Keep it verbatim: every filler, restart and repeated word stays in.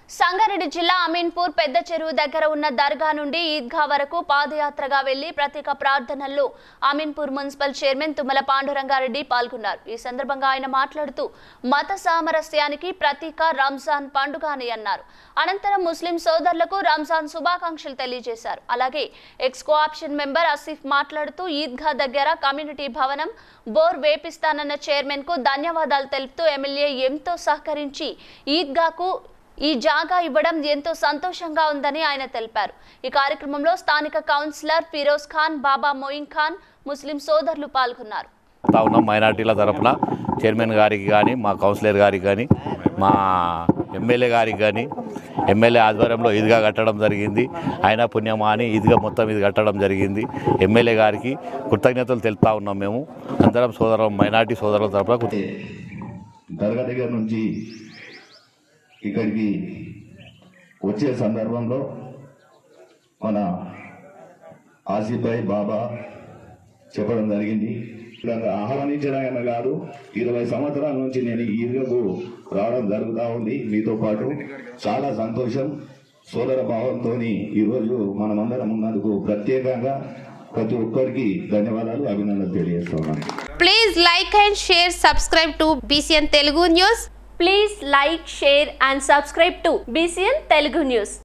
సంగారెడ్డి జిల్లా అమీన్పూర్ పెద్ద చెరువు దగ్గర ఉన్న దర్గా నుండి ఈద్గా వరకు పాదయాత్రగా వెళ్లి ప్రత్యేక ప్రార్థనల్లో అమీన్పూర్ మున్సిపల్ చైర్మన్ తుమ్మల పాండురంగారెడ్డి పాల్గొన్నారు। ఈ సందర్భంగా ఆయన మాట్లాడుతూ మత సామరస్యానికి ప్రతీక రంజాన్ పండుగ అని అన్నారు। అనంతరం ముస్లిం సోదరులకు రంజాన్ శుభాకాంక్షలు తెలియజేశారు। అలాగే ఎక్స్ కోఆప్షన్ మెంబర్ ఆసిఫ్ మాట్లాడుతూ ఈద్గా దగ్గర కమ్యూనిటీ భవనం బోర్ వేపిస్తానన్న చైర్మన్ కు ధన్యవాదాలు తెలుపుతూ ఎమ్మెల్యే ఎంతో సహకరించి ఈద్గాకు ఈ జాగా ఇవ్వడం ఎంతో సంతోషంగా ఉందని ఆయన తెలిపారు। ఈ కార్యక్రమంలో స్థానిక కౌన్సిలర్ ఫిరోజ్ ఖాన్, బాబా మొయిన్ ఖాన్, ముస్లిం సోదరులు పాల్గొన్నారు। మైనార్టీల తరపున చైర్మన్ గారికి కానీ, మా కౌన్సిలర్ గారికి కానీ, మా ఎమ్మెల్యే గారికి కానీ ఎమ్మెల్యే ఆధ్వర్యంలో ఈద్గా కట్టడం జరిగింది। ఆయన పుణ్యమా అని ఈద్గా మొత్తం ఇది కట్టడం జరిగింది। ఎమ్మెల్యే గారికి కృతజ్ఞతలు తెలుపుతా ఉన్నాం। మేము అందరం సోదరం మైనార్టీ సోదరుల తరపున దర్గా దగ్గర నుంచి ఇక్కడికి వచ్చే సందర్భంలో మన ఆసిఫ్ భాయ్ బాబా చెప్పడం జరిగింది। ఆహ్వానించడమే కాదు, ఇరవై సంవత్సరాల నుంచి నేను ఈద్గాకు రావడం జరుగుతూ ఉంది మీతో పాటు। చాలా సంతోషం, సోదర భావంతో ఈరోజు మనమందరం ఉన్నందుకు ప్రత్యేకంగా ప్రతి ఒక్కరికి ధన్యవాదాలు, అభినందనలు తెలియజేస్తున్నాను। Please like and share, subscribe to BCN Telugu news. Please like, share and subscribe to B C N Telugu News.